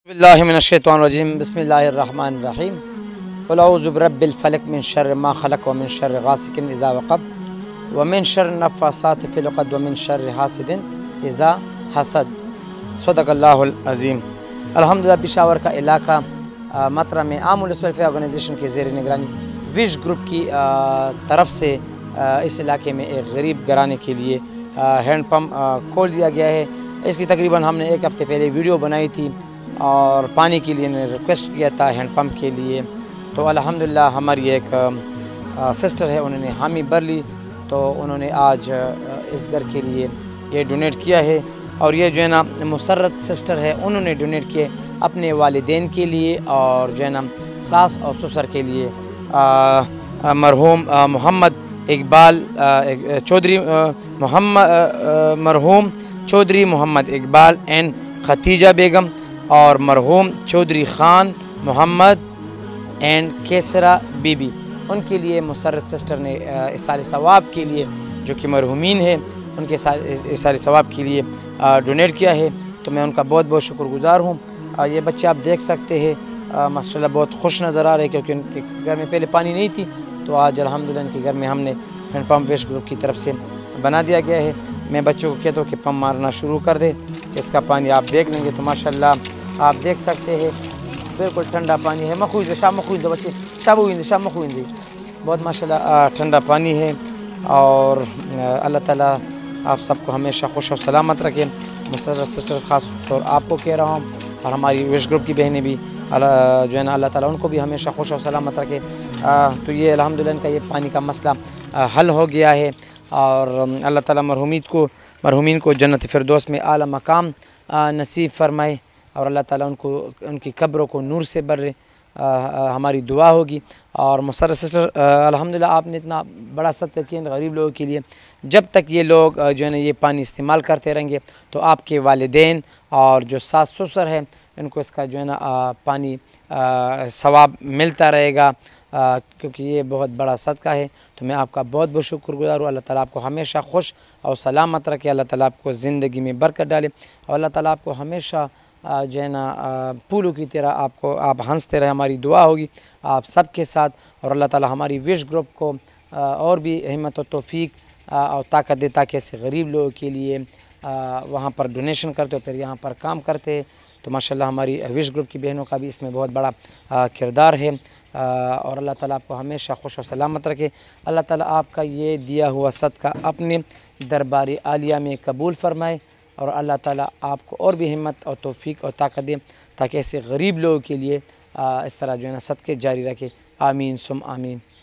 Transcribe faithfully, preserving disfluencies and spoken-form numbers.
बिस्मिल्लाहिर्रहमानिर्रहीम बिस्मिल्लाहिर्रहमानिर्रहीम क़ुल औज़ु बिरब्बिल फ़लक़ मिन शर्रि मा ख़लक़ व मिन शर्रि गासिकिन इज़ा वक़ब व मिन शर्रि नफ़्फ़ासाति फ़िल उक़द व मिन शर्रि हासिदिन इज़ा हसद। सदक़ल्लाहुल अज़ीम। अल्हम्दुलिल्लाह पेशावर का इलाका मतरा में आमुल वेलफेयर ऑर्गेनाइजेशन के ज़ेर निगरानी विश ग्रुप की तरफ से इस इलाके में एक गरीब घराने के लिए हैंड पम्प खोल दिया गया है। इसकी तकरीबन हमने एक हफ़्ते पहले वीडियो बनाई थी और पानी के लिए ने रिक्वेस्ट किया था हैंड पम्प के लिए। तो अल्हम्दुलिल्लाह हमारी एक सिस्टर है, उन्होंने हामी भर ली, तो उन्होंने आज इस घर के लिए ये डोनेट किया है। और ये जो है ना मुसर्रत सिस्टर है, उन्होंने डोनेट किए अपने वालिदैन के लिए और जो है ना सास और ससुर के लिए। मरहूम मोहम्मद इकबाल चौधरी मोहम्मद मरहूम चौधरी मोहम्मद इकबाल एंड खतीजा बेगम और मरहूम चौधरी ख़ान मोहम्मद एंड केसरा बीबी, उनके लिए मुसर्रत सिस्टर ने इस साल सवाब के लिए, जो कि मरहूमीन है, उनके इस साल सवाब के लिए डोनेट किया है। तो मैं उनका बहुत बहुत शुक्रगुज़ार हूँ। ये बच्चे आप देख सकते हैं माशाल्लाह बहुत खुश नज़र आ रहे हैं, क्योंकि उनके घर में पहले पानी नहीं थी, तो आज अल्हम्दुलिल्लाह इनके घर में हमने हैंड पम्प विश ग्रुप की तरफ से बना दिया गया है। मैं बच्चों को कहता हूँ कि पम्प मारना शुरू कर दे, इसका पानी आप देख लेंगे तो माशाल्लाह आप देख सकते हैं बिल्कुल ठंडा पानी है। मखूज शाम मखूज दो बच्चे शाम हुई शाम मखूज दी बहुत माशाल्लाह ठंडा पानी है। और अल्लाह ताला आप सबको हमेशा खुश और सलामत रखे। मुसर्रत सिस्टर ख़ास तौर आपको कह रहा हूँ, और हमारी विश ग्रुप की बहनें भी अल्लाह जो है ना अल्लाह ताला उनको भी हमेशा खुश और सलामत रखे। तो ये अल्हम्दुलिल्लाह इनका ये पानी का मसला हल हो गया है, और अल्लाह ताला मरहूमीन को मरहूमीन को जन्नत फिरदौस में आला मकाम नसीब फरमाए, और अल्लाह ताला उनको उनकी कब्रों को नूर से भरे। हमारी दुआ होगी। और मुसर्रत सिस्टर अल्हम्दुलिल्लाह आपने इतना बड़ा सत्य किया गरीब लोगों के लिए। जब तक ये लोग जो है ना ये पानी इस्तेमाल करते रहेंगे तो आपके वालिदैन और जो सास ससुर हैं इनको इसका जो है ना पानी सवाब मिलता रहेगा, आ, क्योंकि ये बहुत बड़ा सदका है। तो मैं आपका बहुत बहुत शुक्रगुज़ार हूँ। अल्लाह ताला आपको हमेशा खुश और सलामत रखे, अल्लाह ताला आपको ज़िंदगी में बरकत डाले, और अल्लाह ताला आपको हमेशा जो है ना फूलों की तरह आपको आप हंसते रहे। हमारी दुआ होगी आप सब के साथ, और अल्लाह ताला हमारी विश ग्रुप को और भी हिम्मत और तौफीक और ताकत दे, ताकि ऐसे गरीब लोगों के लिए वहाँ पर डोनेशन करते हो फिर यहाँ पर काम करते। तो माशाल्लाह हमारी विश ग्रुप की बहनों का भी इसमें बहुत बड़ा किरदार है। और अल्लाह ताला आपको हमेशा खुश और सलामत रखे। अल्लाह ताला आपका ये दिया हुआ सदका अपने दरबार आलिया में कबूल फरमाए, और अल्लाह ताला आपको और भी हिम्मत और तौफीक और ताकत दे, ताकि ऐसे गरीब लोगों के लिए इस तरह जो है ना सदक़े जारी रखे। आमीन सुम आमीन।